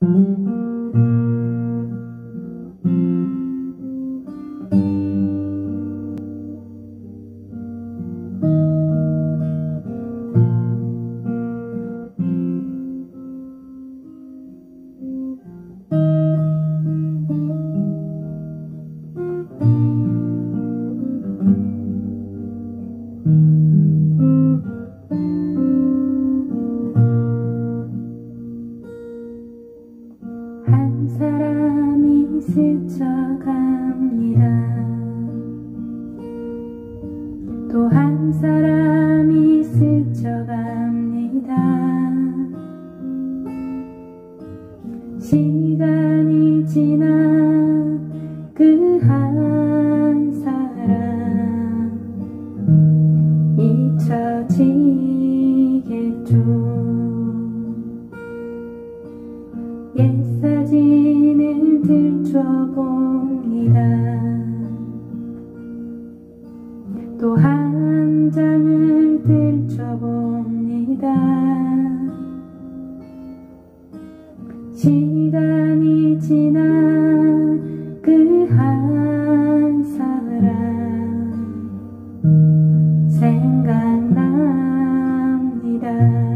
한 사람이 스쳐갑니다. 또 한 사람이 스쳐갑니다. 시간이 지나 그 한 사람 잊혀지겠죠. 옛 사진을 들춰봅니다. 또 한 장을 들춰봅니다. 시간이 지나 그 한 사람 생각납니다.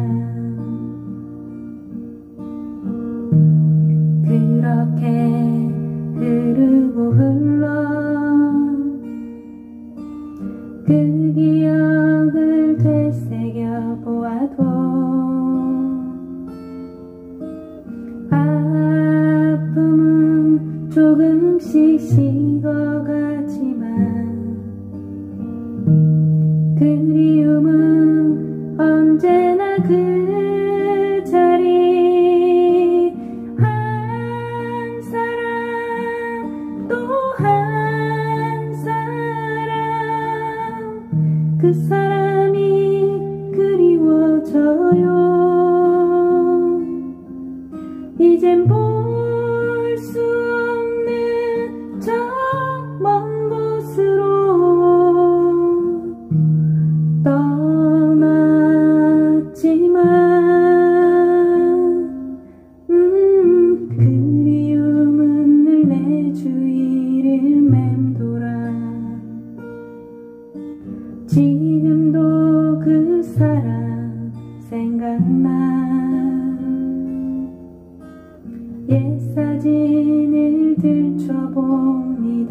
그렇게 흐르고 흘러 그 기억을 되새겨 보아도 아픔은 조금씩 식어가지만 그리움은 언제나 그 자리. 한 사람 또 한 사람 그 사람이 그리워져요. 이젠 볼 수 없는 저 먼 곳으로 떠났지만 그리움은 늘 내 주위를 맴돌아 지금도 그 사람 생각나. 옛 사진을 들춰봅니다.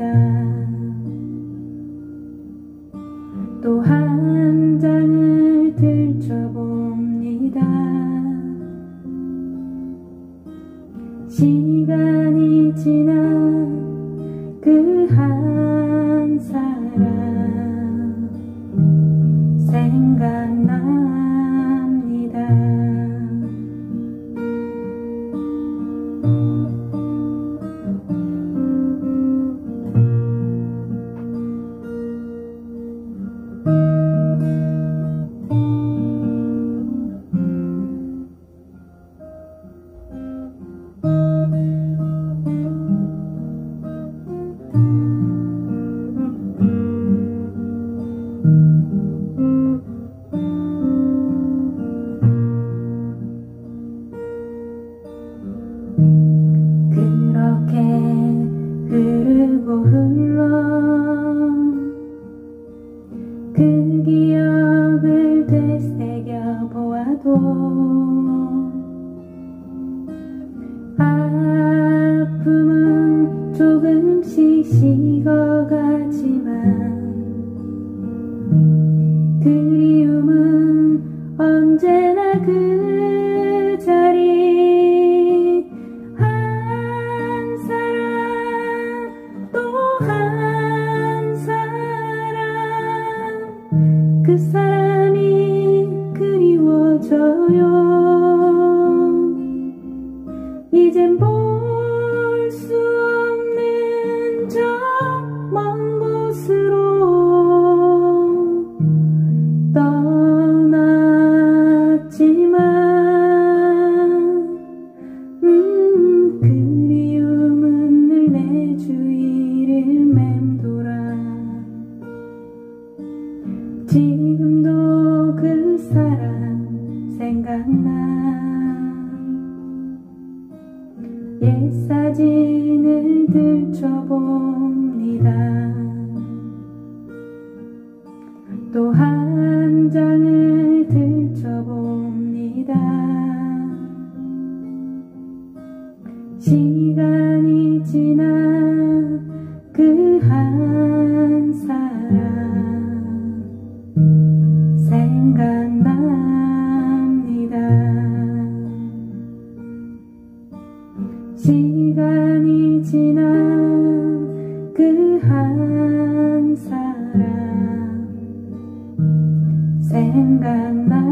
또 한 장을 들춰봅니다. 시간이 지나 그 한 사람 생각납니다. 그렇게 흐르고 흘러 그 기억을 되새겨 보아도 아픔은 조금씩 식어가지만 그리움은 언제나 그 자리. 한 사람 또 한 사람 그 사람이 그리워져요. 이젠 볼 수 없는 저 먼 곳으로 떠났지만 그리움은 늘 내 주위를 맴돌아 지금도 그 사람 생각나. 옛 사진을 들춰봅니다. 또 한 장을 들춰봅니다. 시간이 지나 그 한 사람 생각납니다. 시간이 지나 그 한 사람 생각납니다.